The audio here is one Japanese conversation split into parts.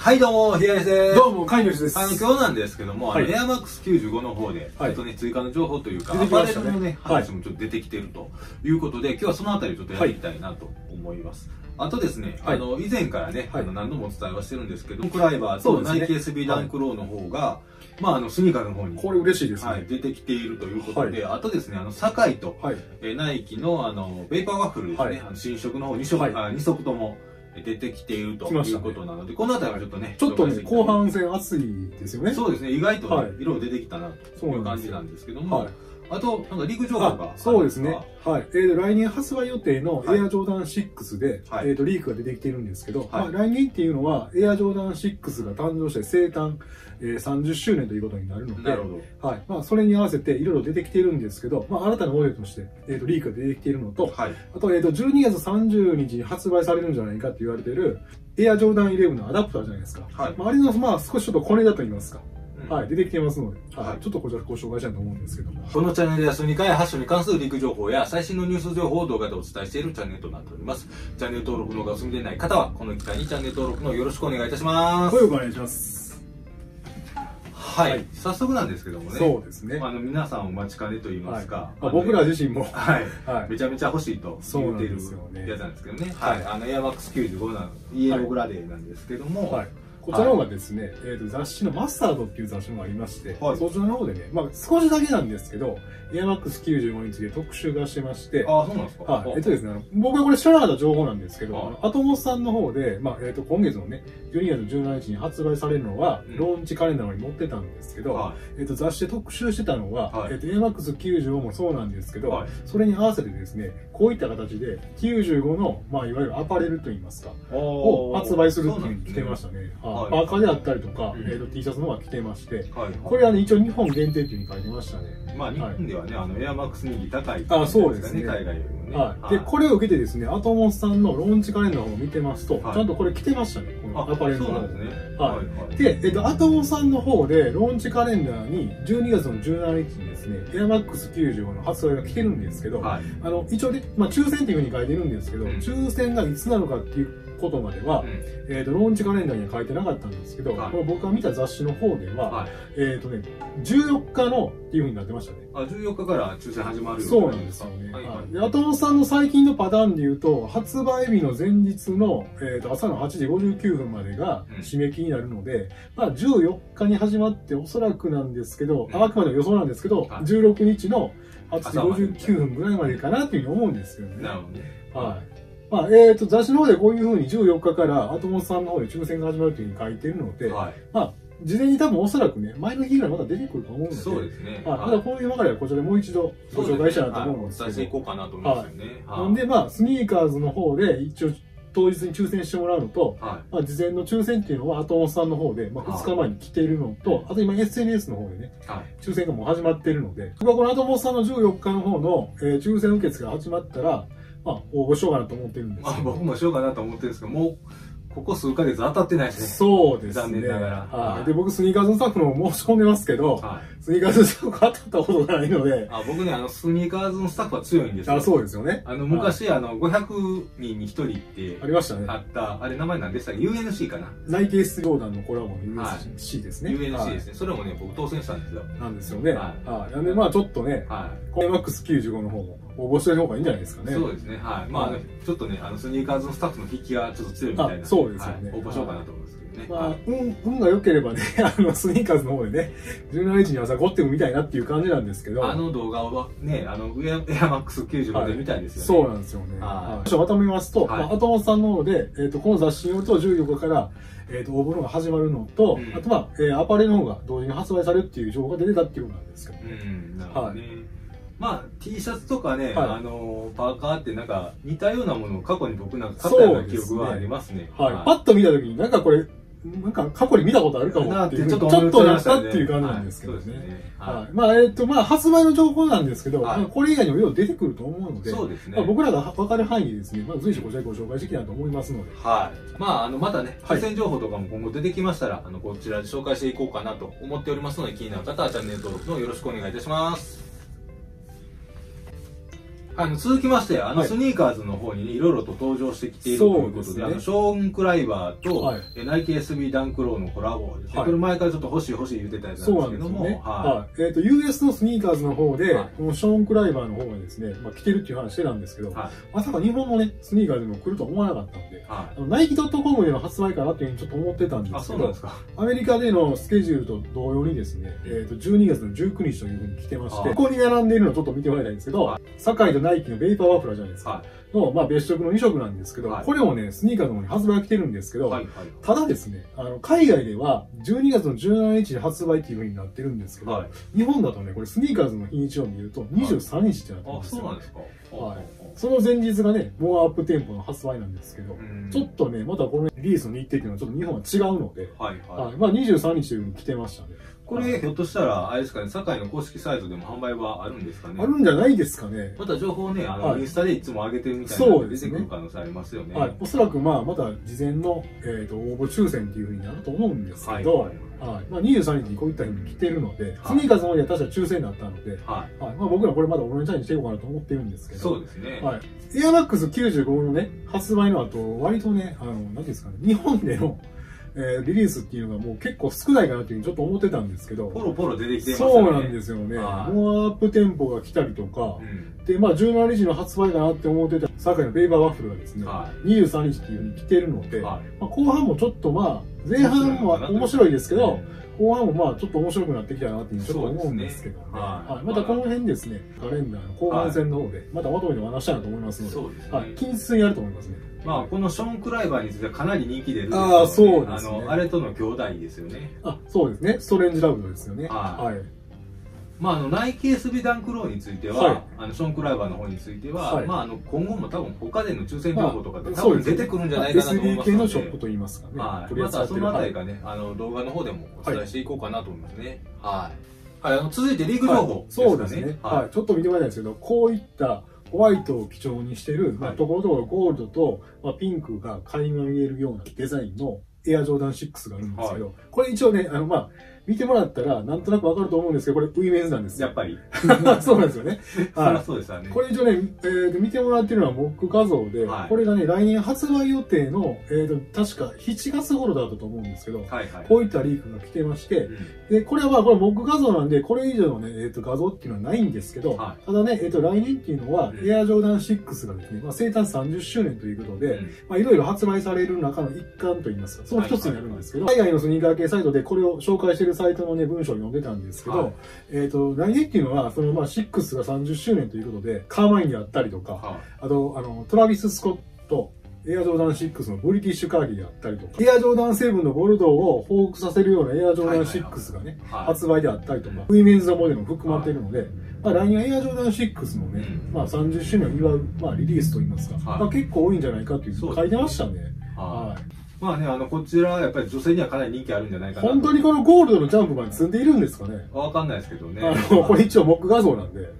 はい、どうも、平井です。 どうも、飼い主です。 今日なんですけども、 はいエアマックス95の方で、ちょっとね、追加の情報というか、アパレルのね、話もちょっと出てきてるということで、今日はそのあたりちょっとやっていきたいなと思います。あとですね、以前からね、何度もお伝えはしてるんですけど、クライバーとナイキ SB ダンクローの方が、スニーカーの方に、 これ嬉しいですね。 出てきているということで、あとですね、堺と、ナイキのベイパーワッフルですね、新色の方2足とも、出てきているということなので、このあたりはちょっとね、 後半戦熱いですよね。 そうですね、意外と色出てきたなという感じなんですけども、あと、なんかリーグ情報が。 そうですね。はい。来年発売予定のエアジョーダン6で、リークが出てきているんですけど、来年っていうのは、エアジョーダン6が誕生して生誕30周年ということになるので、はい。それに合わせていろいろ出てきているんですけど、新たなモデルとして、リークが出てきているのと、あと、12月30日に発売されるんじゃないかって言われている、エアジョーダン11のアダプターじゃないですか。あれの、少しちょっとコネだと言いますか。はい、出てきてますので、ちょっとこちらご紹介したいと思うんですけども。 このチャンネルではスニーカーやファッションに関するリーク情報や最新のニュース情報を動画でお伝えしているチャンネルとなっております。チャンネル登録のがお済みでない方は、この機会にチャンネル登録のよろしくお願いいたします。 よろしくお願いします。 はい、早速なんですけどもね。 そうですね。 皆さんお待ちかねと言いますか。 僕ら自身も、 めちゃめちゃ欲しいと言っているやつなんですけどね。エアマックス95のイエローグラデーなんですけども、 こちらの方がですね、雑誌のマスタードっていう雑誌もありまして、そちらの方でね、少しだけなんですけど、エアマックス95について特集がしてまして、 そうなんですか。 ですね、僕はこれ知らなかった情報なんですけど、アトモスさんの方で、今月のね、12月17日に発売されるのは、ローンチカレンダーに載ってたんですけど、雑誌で特集してたのは、エアマックス95もそうなんですけど、それに合わせてですね、こういった形で、95の、いわゆるアパレルといいますか、を発売するっていうふうに来てましたね。パーカーであったりとか、T シャツの方が着てまして、これはね、一応日本限定っていうふうに書いてましたね。 日本ではね、エアマックス人気高い。 そうですね。 海外よりもね。 で、これを受けてですね、アトモスさんのローンチカレンダーを見てますと、ちゃんとこれ着てましたね、このアパレルの方で。アトモスさんの方で、ローンチカレンダーに12月の17日にですね、エアマックス95の発売が来てるんですけど、一応ね、抽選っていうふうに書いてるんですけど、抽選がいつなのかっていうことまでは、ローンチカレンダーには書いてなかったんですけど、これ僕が見た雑誌の方では、14日のっていうふうになってましたね。 14日から抽選始まるよ。 そうなんですよね。アトモスさんの最近のパターンで言うと、発売日の前日の、朝の8時59分までが締め切りになるので、14日に始まって、おそらくなんですけど、あくまで予想なんですけど、16日の8時59分ぐらいまでかなっていうふうに思うんですよね。 なるほどね。 雑誌の方でこういうふうに14日からアトモスさんの方で抽選が始まるというふうに書いてるので、事前に多分おそらくね、前の日ぐらいまた出てくると思うので、 そうですね。 まだこういう流れはこちらでもう一度ご紹介したいなと思うんですけど。 お伝えしていこうかなと思いますよね。 なんでスニーカーズの方で一応当日に抽選してもらうのと、事前の抽選っていうのはアトモスさんの方で2日前に来ているのと、あと今 SNS の方でね、抽選がもう始まっているので、僕はこのアトモスさんの14日の方の抽選受付が始まったら、応募しようかなと思ってるんですけど。 僕もしようかなと思ってるんですけど、もう、ここ数ヶ月当たってないですね。 そうですね。 残念ながら。 で、僕、スニーカーズのスタッフの申し込んでますけど、スニーカーズのスタッフ当たったことがないので。 僕ね、スニーカーズのスタッフは強いんですよ。 そうですよね。 昔、500人に1人ってありましたね。 あった、あれ名前何でしたっけ？ UNC かな。 ナイキ S ジョーダンのコラボの UNC ですね。 UNC ですね。それもね、僕当選したんですよ。 なんですよね。なんで、ちょっとね、コイマックス95の方も応募してる方がいいんじゃないですかね。 そうですね。ちょっとね、スニーカーズのスタッフの引きがちょっと強いみたいな。 そうですよね。 応募しようかなと思うんですけどね。 運が良ければね、スニーカーズの方でね、17日に朝ゴッテム見たいなっていう感じなんですけど。 動画をね、エアマックス95で見たいですよね。 そうなんですよね。まとめますと、アトモスさんの方で、この雑誌によると14日から、応募のが始まるのと、あとアパレルの方が同時に発売されるっていう情報が出てたっていうことなんですけど。 なるほどね。T シャツとかね、パーカーってなんか似たようなものを過去に僕なんか買ったような記憶はありますね。 パッと見た時になんかこれ、なんか過去に見たことあるかもっていう、ちょっとなったっていう感じなんですけどね。発売の情報なんですけど、これ以外にもいろいろ出てくると思うので、僕らが分かる範囲でですね、随時こちらでご紹介していきたいと思いますので。 またね、抽選情報とかも今後出てきましたら、こちらで紹介していこうかなと思っておりますので、気になる方はチャンネル登録のよろしくお願いいたします。 続きまして、スニーカーズの方にね、いろいろと登場してきているということで、ショーン・クライバーと、ナイキ SB ダンクローのコラボですね。これ前からちょっと欲しい言ってたやつなんですけども、 US のスニーカーズの方で、このショーン・クライバーの方がですね、着てるっていう話してたんですけど、まさか日本のね、スニーカーズにも来ると思わなかったので、ナイキ .com での発売かなっていうふうにちょっと思ってたんですけど、アメリカでのスケジュールと同様にですね、12月の19日というふうに来てまして、ここに並んでいるのをちょっと見てもらいたいんですけど、堺とナイキのベイパーワフラーじゃないですか。の、別色の2色なんですけど、これもね、スニーカーの方に発売が来てるんですけど、ただですね、海外では12月の17日に発売っていう風になってるんですけど、日本だとね、これスニーカーズの日にちを見ると23日ってなってるんですよ。 そうなんですか。 その前日がね、モアアップ店舗の発売なんですけど、ちょっとね、またこのリリースの日程っていうのはちょっと日本は違うので、23日という風に来てましたね。 これ、ひょっとしたら、あれですかね、堺の公式サイトでも販売はあるんですかね。 あるんじゃないですかね。 また情報ね、インスタでいつも上げてるみたいなので出てくる可能性ありますよね。 おそらくまた事前の、応募抽選っていうふうになると思うんですけど、23日にこういった日に来てるので、スニーカーズの方では確か抽選になったので、僕らこれまだオンラインチャレンジしていこうかなと思ってるんですけど、 そうですね。 エアマックス95のね、発売の後、割とね、なんていうんですかね、日本でのリリースっていうのがもう結構少ないかなっていうふうにちょっと思ってたんですけど、 ポロポロ出てきてますね。 そうなんですよね。モアアップ店舗が来たりとか、で、17日の発売かなって思ってた堺のベイバーワッフルがですね、23日っていうふうに来てるので、後半もちょっと前半は面白いですけど、後半もちょっと面白くなってきたなっていうちょっと思うんですけどね。またこの辺ですね、カレンダーの後半戦の方で、またまとめてお話したいなと思いますので、近日にやると思いますね。 このショーン・クライバーについてはかなり人気出るんですよね。そうですね。 あれとの兄弟ですよね。 そうですね。ストレンジラブドですよね。 ナイキ SB ダンクローについては、ショーン・クライバーの方については、今後も多分他での抽選情報とかで多分出てくるんじゃないかなと思いますので、 SB 系のショップといいますかね。 またそのあたりがね、動画の方でもお伝えしていこうかなと思いますね。続いてリーグ情報ですかね。 そうですね。ちょっと見てもらいたいんですけど、こういったホワイトを基調にしてる、ところどころゴールドと、ピンクが垣間見えるようなデザインのエアジョーダン6があるんですけど、これ一応ね、見てもらったらなんとなくわかると思うんですけど、これウィメンズなんですよ。 やっぱり。 そうなんですよね。 そうですよね。 これ一応ね、見てもらってるのはモック画像で、これがね、来年発売予定の、確か7月頃だったと思うんですけど、こういったリークが来てまして、で、これはこれモック画像なんで、これ以上のね、画像っていうのはないんですけど、ただね、来年っていうのは、エアジョーダン6がですね、生誕30周年ということで、いろいろ発売される中の一環といいますか、その一つになるんですけど、海外のスニーカー系サイトでこれを紹介しているサイトのね、文章を読んでたんですけど、来年っていうのは、6が30周年ということで、カーマインであったりとか、あと、トラビス・スコット、エアジョーダン6のブリティッシュカーギーであったりとか、エアジョーダン7のボルドーを報復させるようなエアジョーダン6がね、発売であったりとか、ウィメンズのモデルも含まれているので、来年エアジョーダン6のね、30周年を祝う、リリースといいますか、結構多いんじゃないかという書いてましたね。 こちらやっぱり女性にはかなり人気あるんじゃないかな。 本当にこのゴールドのジャンプまで積んでいるんですかね。 わかんないですけどね。 これ一応モック画像なんで。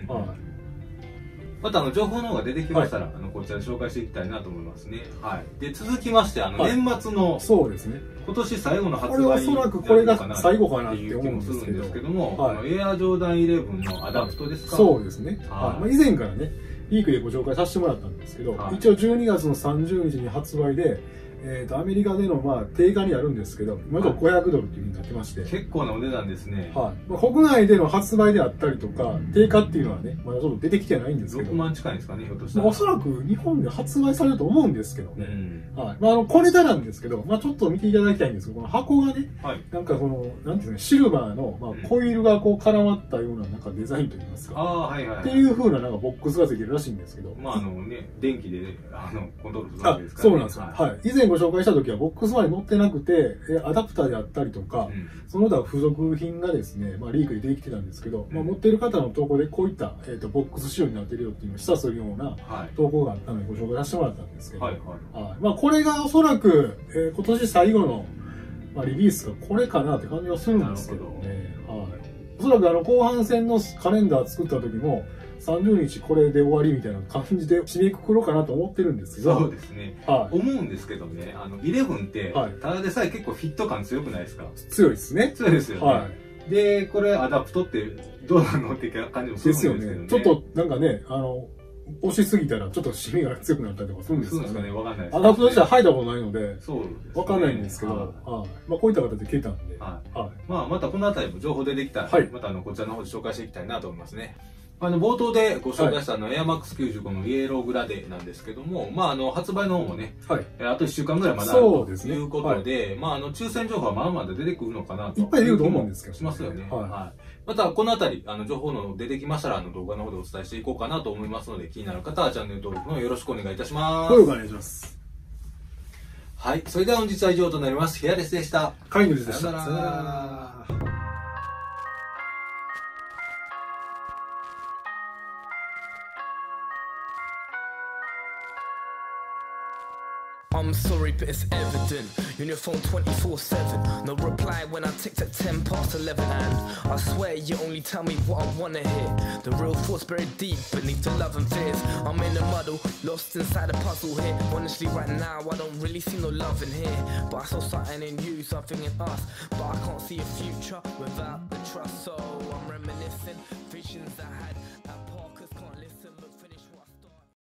また情報の方が出てきましたら、こちらで紹介していきたいなと思いますね。で、続きまして、年末の、 そうですね。 今年最後の発売これおそらくこれが最後かなって思うんですけども、 エアジョーダン11のアダプトですか？ そうですね。以前からね、リークでご紹介させてもらったんですけど、一応12月の30日に発売で、アメリカでの定価になるんですけど、今のところ$500っていうふうになってまして。 結構なお値段ですね。 国内での発売であったりとか、定価っていうのはね、まだちょっと出てきてないんですけど。 6万近いんですかね、ひょっとしたら。 おそらく日本で発売されると思うんですけどね。小ネタなんですけど、ちょっと見ていただきたいんですけど、この箱がね、なんかなんていうんですかね、シルバーの、コイルがこう絡まったようななんかデザインといいますか。っていう風ななんかボックスがついてるらしいんですけど。 電気で、コントロールするわけですからね。そうなんですよ。以前ご紹介した時はボックスまで載ってなくて、アダプターであったりとか、その他付属品がですね、リークで出てきてたんですけど、持っている方の投稿でこういった、ボックス仕様になってるよっていうのを示唆するような投稿があったのでご紹介させてもらったんですけど、これがおそらく、今年最後の、リリースがこれかなって感じはするんですけどね。おそらく後半戦のカレンダー作った時も、30日これで終わりみたいな感じで締めくくろうかなと思ってるんですけど。 そうですね。思うんですけどね、11って、ただでさえ結構フィット感強くないですか？ 強いですね。 強いですよね。で、これアダプトってどうなのって感じもするんですけどね。 ですよね。ちょっとなんかね、 押しすぎたらちょっとシミが強くなったりとかするんですかね。 そうですかね、わかんないです。 アダプトとしては履いたことないので、 そうわかんないんですけど、こういった形で切れたんで、 またこのあたりも情報出てきたら、またこちらの方で紹介していきたいなと思いますね。冒頭でご紹介したエアマックス95のイエローグラデなんですけども、発売の方もね、あと1週間ぐらいまだあるということで、抽選情報はまだ出てくるのかなと。 いっぱい出ると思うんですけど。 しますよね。またこのあたり、情報の出てきましたら、動画の方でお伝えしていこうかなと思いますので、気になる方はチャンネル登録のよろしくお願いいたします。 お願いします。 はい、それでは本日は以上となります。ヒアレスでした。 カインドルでした。 さよなら。 I'm sorry, but it's evident. You're on your phone 24/7. No reply when I text at 11:10. And I swear you only tell me what I wanna hear. The real thoughts buried deep beneath the love and fears. I'm in a muddle, lost inside a puzzle here. Honestly, right now I don't really see no love in here. But I saw something in you, something in us. But I can't see a future without the trust, so